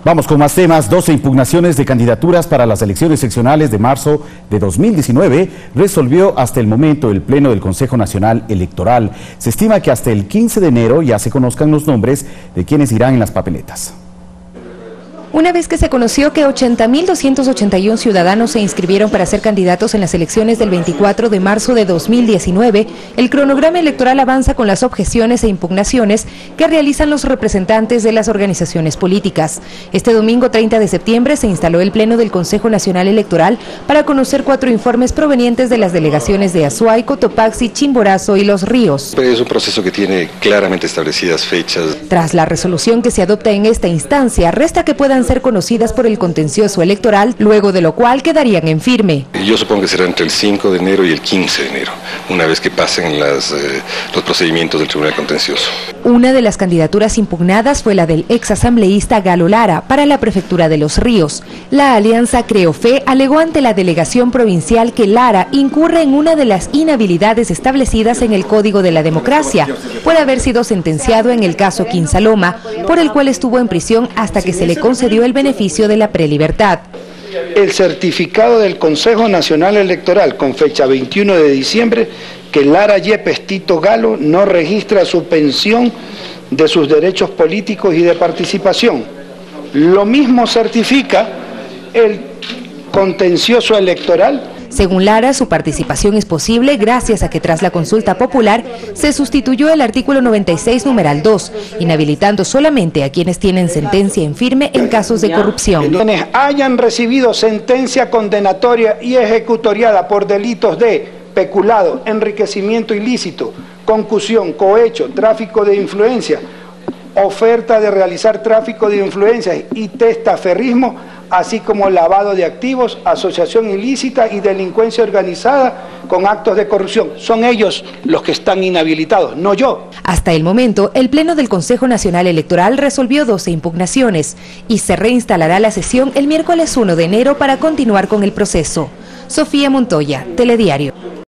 Vamos con más temas. 12 impugnaciones de candidaturas para las elecciones seccionales de marzo de 2019 resolvió hasta el momento el Pleno del Consejo Nacional Electoral. Se estima que hasta el 15 de enero ya se conozcan los nombres de quienes irán en las papeletas. Una vez que se conoció que 80.281 ciudadanos se inscribieron para ser candidatos en las elecciones del 24 de marzo de 2019, el cronograma electoral avanza con las objeciones e impugnaciones que realizan los representantes de las organizaciones políticas. Este domingo 30 de septiembre se instaló el Pleno del Consejo Nacional Electoral para conocer 4 informes provenientes de las delegaciones de Azuay, Cotopaxi, Chimborazo y Los Ríos. Es un proceso que tiene claramente establecidas fechas. Tras la resolución que se adopta en esta instancia, resta que puedan ser conocidas por el contencioso electoral, luego de lo cual quedarían en firme. Yo supongo que será entre el 5 de enero y el 15 de enero, una vez que pasen los procedimientos del Tribunal Contencioso. Una de las candidaturas impugnadas fue la del exasambleísta Galo Lara para la prefectura de Los Ríos. La alianza Creofe alegó ante la delegación provincial que Lara incurre en una de las inhabilidades establecidas en el Código de la Democracia, por haber sido sentenciado en el caso Quinsaloma, por el cual estuvo en prisión hasta que se le concedió el beneficio de la prelibertad. El certificado del Consejo Nacional Electoral con fecha 21 de diciembre que Lara Yepes Tito Galo no registra suspensión de sus derechos políticos y de participación. Lo mismo certifica el contencioso electoral. Según Lara, su participación es posible gracias a que tras la consulta popular se sustituyó el artículo 96, numeral 2, inhabilitando solamente a quienes tienen sentencia en firme en casos de corrupción. Quienes hayan recibido sentencia condenatoria y ejecutoriada por delitos de peculado, enriquecimiento ilícito, concusión, cohecho, tráfico de influencia, oferta de realizar tráfico de influencias y testaferrismo, así como lavado de activos, asociación ilícita y delincuencia organizada con actos de corrupción. Son ellos los que están inhabilitados, no yo. Hasta el momento, el Pleno del Consejo Nacional Electoral resolvió 12 impugnaciones y se reinstalará la sesión el miércoles 1 de enero para continuar con el proceso. Sofía Montoya, Telediario.